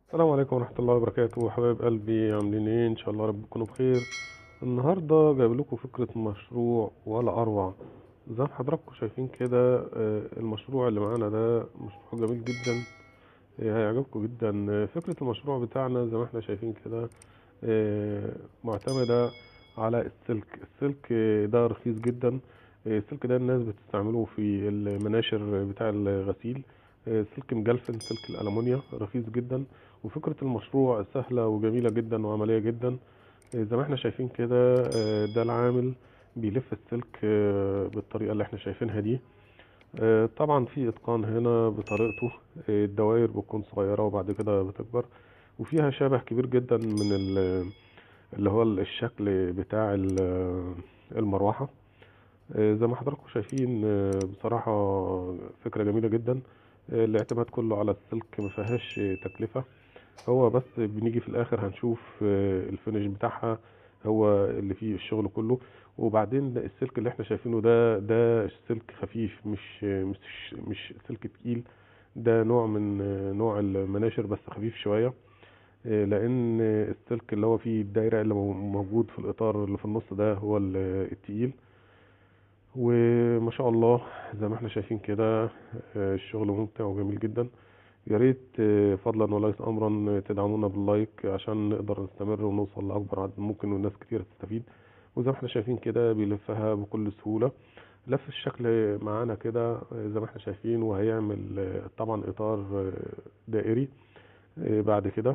السلام عليكم ورحمة الله وبركاته، حبايب قلبي عاملين ايه؟ ان شاء الله رب تكونوا بخير. النهاردة جايب لكم فكرة مشروع ولا اروع. زي ما حضراتكم شايفين كده، المشروع اللي معانا ده مشروع جميل جدا. هيعجبكم جدا. فكرة المشروع بتاعنا زي ما احنا شايفين كده، معتمدة على السلك ده رخيص جدا. السلك ده الناس بتستعمله في المناشر بتاع الغسيل. سلك مجلفن، سلك الألمونيا رخيص جدا. وفكرة المشروع سهلة وجميلة جدا وعملية جدا. زي ما احنا شايفين كده، ده العامل بيلف السلك بالطريقة اللي احنا شايفينها دي. طبعا في اتقان هنا بطريقته. الدوائر بتكون صغيرة وبعد كده بتكبر، وفيها شبه كبير جدا من اللي هو الشكل بتاع المروحة. زي ما حضراتكم شايفين، بصراحة فكرة جميلة جدا. الاعتماد كله على السلك مفيهاش تكلفة. هو بس بنيجي في الاخر هنشوف الفينش بتاعها هو اللي فيه الشغل كله. وبعدين ده السلك اللي احنا شايفينه ده سلك خفيف، مش سلك تقيل. ده نوع من نوع المناشر بس خفيف شوية. لان السلك اللي هو فيه الدايرة اللي موجود في الاطار اللي في النص ده هو التقيل. وما شاء الله زي ما احنا شايفين كده، الشغل ممتع وجميل جدا. يا ريت فضلا وليس امرا تدعمونا باللايك عشان نقدر نستمر ونوصل لاكبر عدد ممكن والناس كتير تستفيد. وزي ما احنا شايفين كده بيلفها بكل سهولة. لف الشكل معانا كده زي ما احنا شايفين، وهيعمل طبعا اطار دائري بعد كده،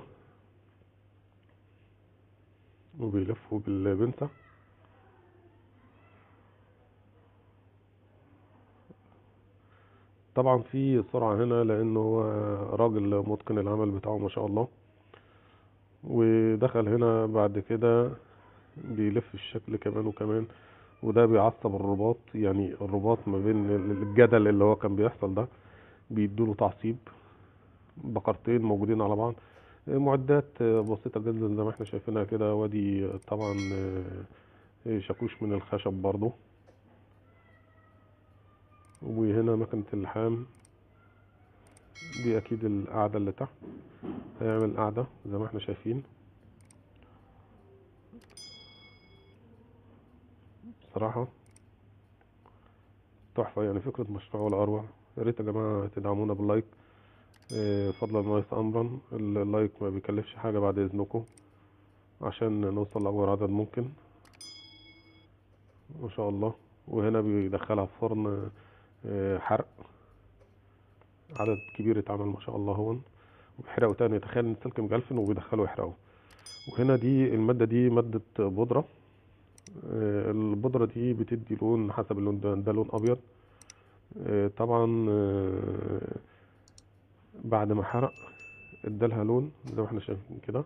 وبيلفه بالبنسة. طبعا في سرعة هنا لانه هو راجل متقن العمل بتاعه ما شاء الله. ودخل هنا بعد كده بيلف الشكل كمان وكمان. وده بيعصب الرباط، يعني الرباط ما بين الجدل اللي هو كان بيحصل ده بيدوله تعصيب. بقرتين موجودين على بعض. معدات بسيطة جدا زي ما احنا شايفينها كده. وادي طبعا شاكوش من الخشب برضو. وهنا مكنة اللحام. دي اكيد القاعدة اللي تحت. هيعمل قاعدة زي ما احنا شايفين. بصراحة تحفة، يعني فكرة مشروع ولا أروع. يا ريت يا جماعة تدعمونا باللايك. فضلا وليس أمرا. اللايك ما بيكلفش حاجة بعد إذنكم عشان نوصل لأكبر عدد ممكن. ما شاء الله. وهنا بيدخلها في فرن حرق. عدد كبير اتعمل ما شاء الله هون. وبيحرقوا تاني، تخيل ان السلك مجلفن وبيدخلوا يحرقوا. وهنا دي المادة دي مادة بودرة. البودرة دي بتدي لون حسب اللون ده لون أبيض. طبعا بعد ما حرق ادالها لون زي ما احنا شايفين كده.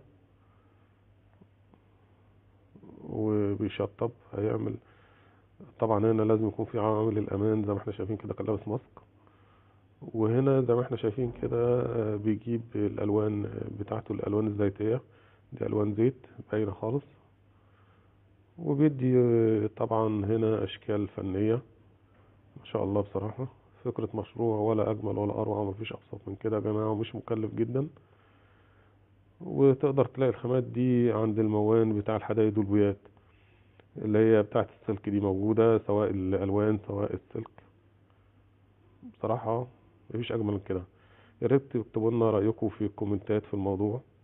وبيشطب هيعمل. طبعا هنا لازم يكون في عوامل الأمان زي ما احنا شايفين كده، كان لابس ماسك. وهنا زي ما احنا شايفين كده بيجيب الالوان بتاعته، الالوان الزيتية. دي الوان زيت باينة خالص. وبيدي طبعا هنا اشكال فنية ما شاء الله. بصراحة فكرة مشروع ولا اجمل ولا اروع، مفيش ابسط من كده يا جماعة، ومش مكلف جدا. وتقدر تلاقي الخامات دي عند الموان بتاع الحدايد والبويات اللي هي بتاعت السلك دي موجودة، سواء الالوان سواء السلك. بصراحة مفيش اجمل من كده. يا ريت تكتبوا لنا رأيكم في الكومنتات في الموضوع.